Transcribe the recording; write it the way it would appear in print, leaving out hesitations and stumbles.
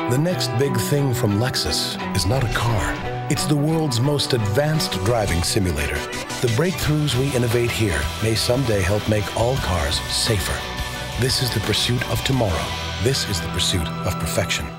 The next big thing from Lexus is not a car. It's the world's most advanced driving simulator. The breakthroughs we innovate here may someday help make all cars safer. This is the pursuit of tomorrow. This is the pursuit of perfection.